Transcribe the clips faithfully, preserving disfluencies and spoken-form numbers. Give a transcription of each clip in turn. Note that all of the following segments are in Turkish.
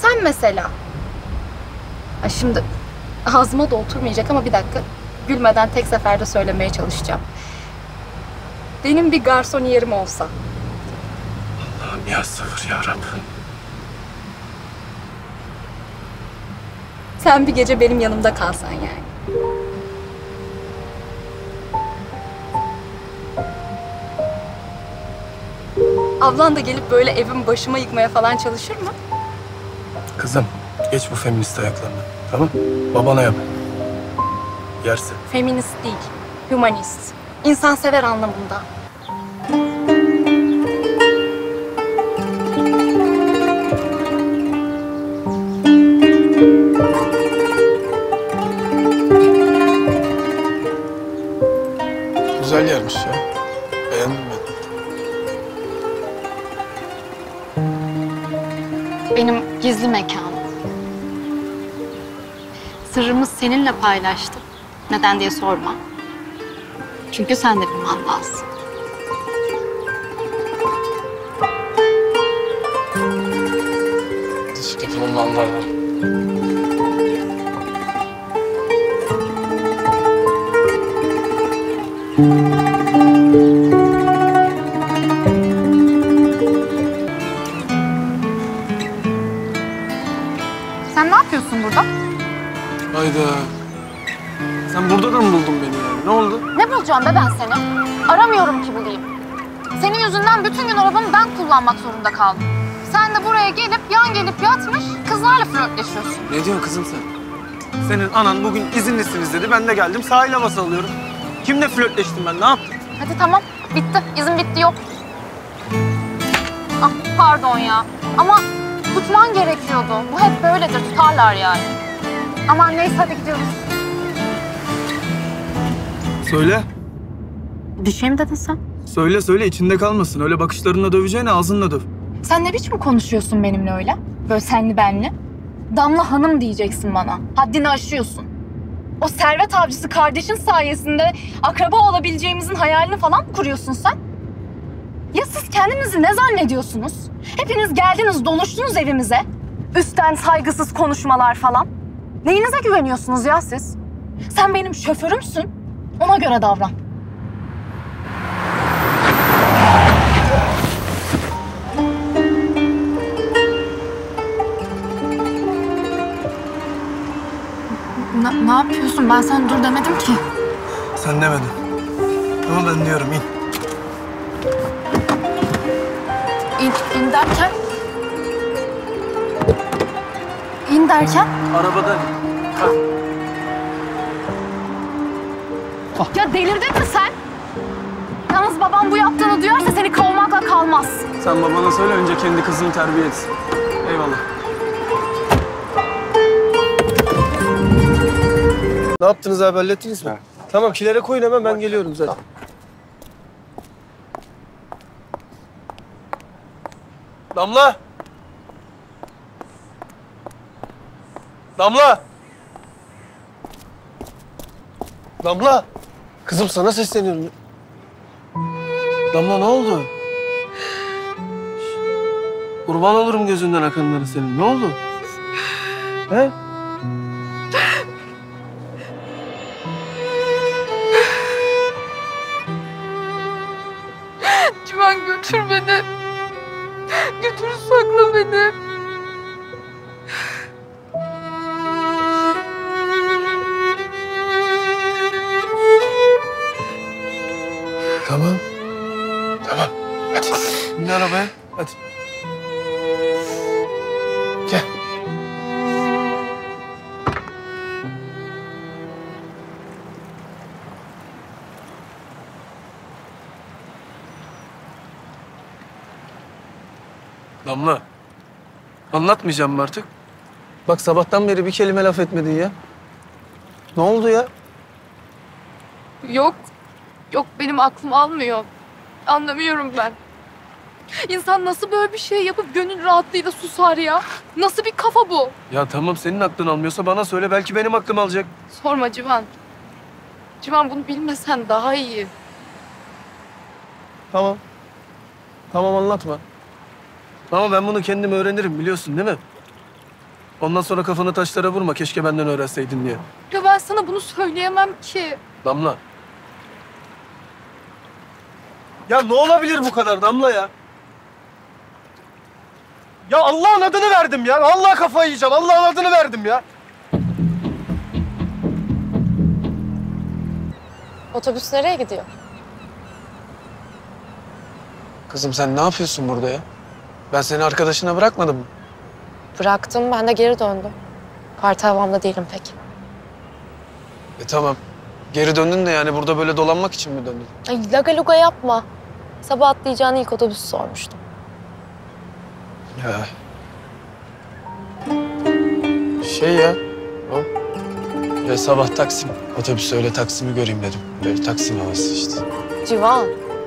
Sen mesela. Ay şimdi ağzıma da oturmayacak ama bir dakika. Gülmeden tek seferde söylemeye çalışacağım. Benim bir garson yerim olsa. Allah'ım ya sabır ya Rabbim. Sen bir gece benim yanımda kalsan yani. Ablan da gelip böyle evimi başıma yıkmaya falan çalışır mı? Kızım geç bu feminist ayaklarına. Tamam? Babana yap. Yersin. Feminist değil, humanist. İnsansever anlamında. Güzel yermiş ya. Beğendim ben. Benim gizli mekanım. Sırrımı seninle paylaştım. Neden diye sorma. Çünkü sen de bir mandalsın. İşte bunun mandalı. Sen ne yapıyorsun burada? Hayda. Sen burada da mı buldun beni yani? Ne oldu? Ne bulacağım be ben seni? Aramıyorum ki bulayım. Senin yüzünden bütün gün arabamı ben kullanmak zorunda kaldım. Sen de buraya gelip yan gelip yatmış kızlarla flörtleşiyorsun. Ne diyorsun kızım sen? Senin anan bugün izinlisiniz dedi. Ben de geldim sahil havası alıyorum. Kimle flörtleştim ben? Ne yaptım? Hadi tamam bitti. İzin bitti yok. Ah pardon ya. Ama tutman gerekiyordu. Bu hep böyledir tutarlar yani. Aman neyse hadi gidiyoruz. Söyle. Bir şey mi dedin sen? Söyle söyle içinde kalmasın. Öyle bakışlarınla döveceğine ağzınla döv. Sen ne biçim konuşuyorsun benimle öyle? Böyle senli benli. Damla Hanım diyeceksin bana. Haddini aşıyorsun. O servet avcısı kardeşin sayesinde akraba olabileceğimizin hayalini falan mı kuruyorsun sen? Ya siz kendinizi ne zannediyorsunuz? Hepiniz geldiniz doluştunuz evimize. Üstten saygısız konuşmalar falan. Neyinize güveniyorsunuz ya siz? Sen benim şoförümsün. Ona göre davran. Ne, ne yapıyorsun? Ben sana dur demedim ki. Sen demedin. Ama ben diyorum in. İn, in derken? İn derken? Arabadan. Ya delirdin mi sen? Yalnız babam bu yaptığını duyarsa seni kovmakla kalmaz. Sen babana söyle önce kendi kızını terbiye etsin. Eyvallah. Ne yaptınız abi hallettiniz mi? Evet. Tamam kilere koyun hemen ben geliyorum zaten. Damla! Damla! Damla! Kızım sana sesleniyorum. Damla ne oldu? Şş, kurban olurum gözünden akanları senin. Ne oldu? He? Civan götür beni. Götür sakla beni. Tamam. Tamam. Hadi. Bin arabaya. Hadi. Gel. Damla. Anlatmayacağım mı artık? Bak sabahtan beri bir kelime laf etmedin ya. Ne oldu ya? Yok. Yok benim aklım almıyor. Anlamıyorum ben. İnsan nasıl böyle bir şey yapıp gönül rahatlığıyla susar ya? Nasıl bir kafa bu? Ya tamam senin aklın almıyorsa bana söyle. Belki benim aklım alacak. Sorma Civan. Civan bunu bilmesen daha iyi. Tamam. Tamam anlatma. Ama ben bunu kendim öğrenirim biliyorsun değil mi? Ondan sonra kafanı taşlara vurma. Keşke benden öğrenseydin diye. Ya ben sana bunu söyleyemem ki. Damla. Ya ne olabilir bu kadar Damla ya? Ya Allah'ın adını verdim ya. Vallahi kafayı yiyeceğim. Allah'ın adını verdim ya. Otobüs nereye gidiyor? Kızım sen ne yapıyorsun burada ya? Ben seni arkadaşına bırakmadım mı? Bıraktım, ben de geri döndüm. Parti havamda değilim pek. E tamam. Geri döndün de yani burada böyle dolanmak için mi döndün? Ay laga luga yapma. Sabah atlayacağın ilk otobüsü sormuştum. Ya. Şey ya. O. Ya sabah Taksim. Otobüs öyle Taksim'i göreyim dedim. Böyle Taksim havası işte. Civan.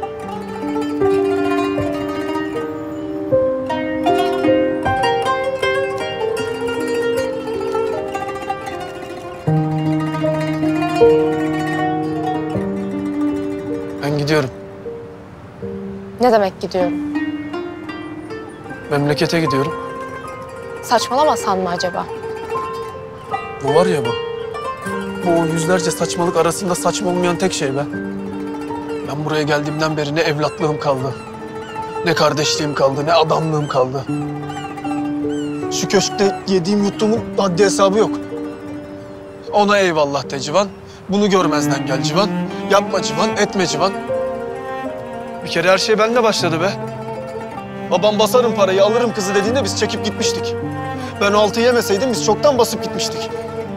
Ben gidiyorum. Ne demek gidiyorum? Memlekete gidiyorum. Saçmalamasan mı acaba? Bu var ya bu. Bu o yüzlerce saçmalık arasında saçma olmayan tek şey be. Ben buraya geldiğimden beri ne evlatlığım kaldı, ne kardeşliğim kaldı, ne adamlığım kaldı. Şu köşkte yediğim yuttuğumun haddi hesabı yok. Ona eyvallah de Civan. Bunu görmezden gel Civan. Yapma Civan, etme Civan. Bir kere her şey bende başladı be. Babam basarım parayı, alırım kızı dediğinde biz çekip gitmiştik. Ben o altıyı yemeseydim biz çoktan basıp gitmiştik.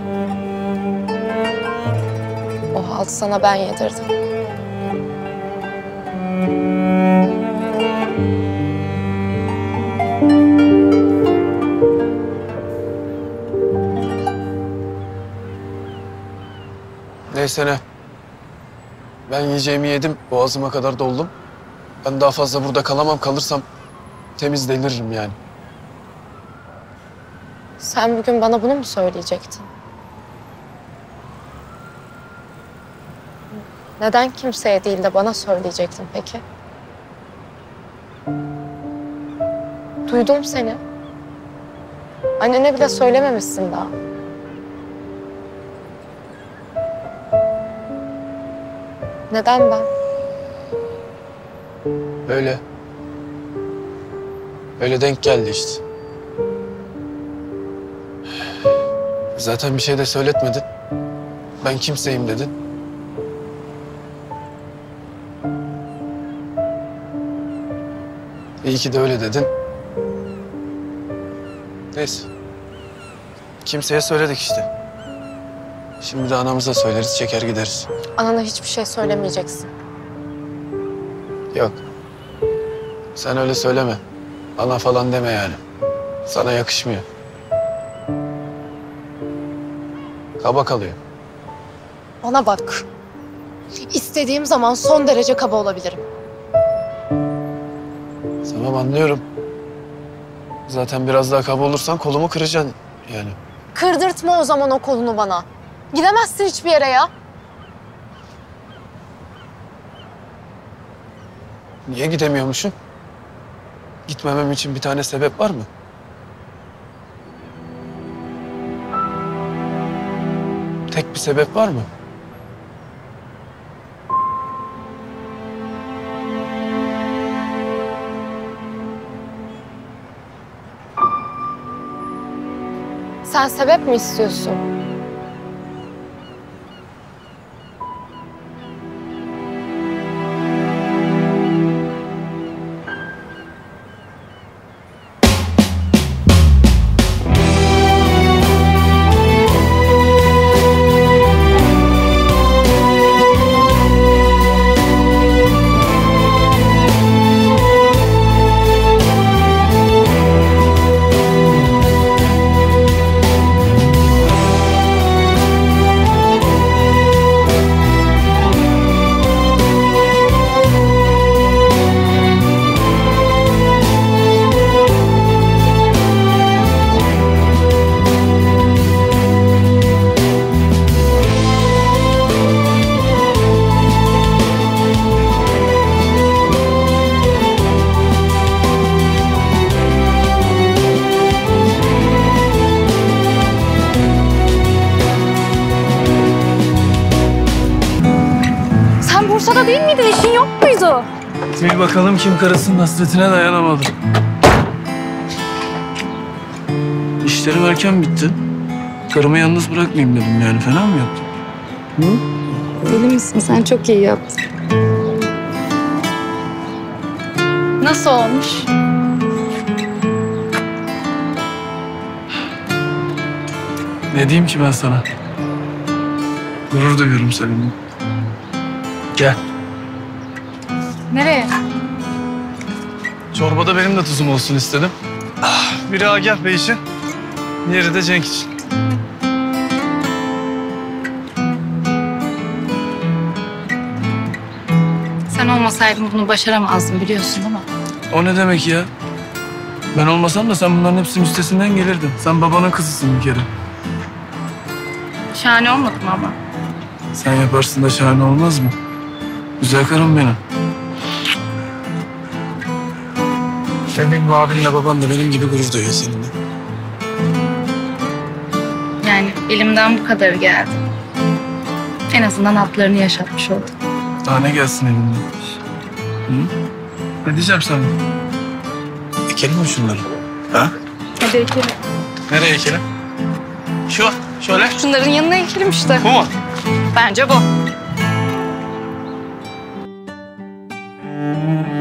O haltı sana ben yedirdim. Neyse ne. Ben yiyeceğimi yedim, boğazıma kadar doldum. Ben daha fazla burada kalamam, kalırsam temiz deliririm yani. Sen bugün bana bunu mu söyleyecektin? Neden kimseye değil de bana söyleyecektin peki? Duydum seni. Annene bile söylememişsin daha. Neden ben? Öyle. Öyle denk geldi işte. Zaten bir şey de söyletmedin. Ben kimseyim dedin. İyi ki de öyle dedin. Neyse. Kimseye söyledik işte. Şimdi de anamıza söyleriz, çeker gideriz. Anana hiçbir şey söylemeyeceksin. Yok. Sen öyle söyleme. Ana falan deme yani. Sana yakışmıyor. Kaba kalıyor. Bana bak. İstediğim zaman son derece kaba olabilirim. Tamam anlıyorum. Zaten biraz daha kaba olursan kolumu kıracaksın yani. Kırdırtma o zaman o kolunu bana. Gidemezsin hiçbir yere ya. Niye gidemiyormuşum? Gitmemem için bir tane sebep var mı? Tek bir sebep var mı? Sen sebep mi istiyorsun? Bil bakalım kim karısının hasretine dayanamadı. İşlerim erken bitti. Karımı yalnız bırakmayayım dedim yani. Fena mı yaptım? Hı? Deli misin? Sen çok iyi yaptın. Nasıl olmuş? Ne diyeyim ki ben sana? Gurur duyuyorum seninle. Gel. Nereye? Çorbada benim de tuzum olsun istedim. Ah, biri Agah Bey için, diğeri de Cenk için. Sen olmasaydın bunu başaramazdım biliyorsun değil mi? O ne demek ya? Ben olmasam da sen bunların hepsinin üstesinden gelirdin. Sen babanın kızısın bir kere. Şahane olmadı mı ama? Sen yaparsın da şahane olmaz mı? Güzel karım benim. Senin abinle baban da benim gibi gurur duyuyor seninle. Yani elimden bu kadar geldi. En azından atlarını yaşatmış oldum. Daha ne gelsin elinden? Hı? Ne diyeceğim sana? Ekelim mi şunları? Ha? Hadi ekelim. Nereye ekelim? Şu, şöyle. Şunların yanına ekelim işte. Bu mu? Bence bu.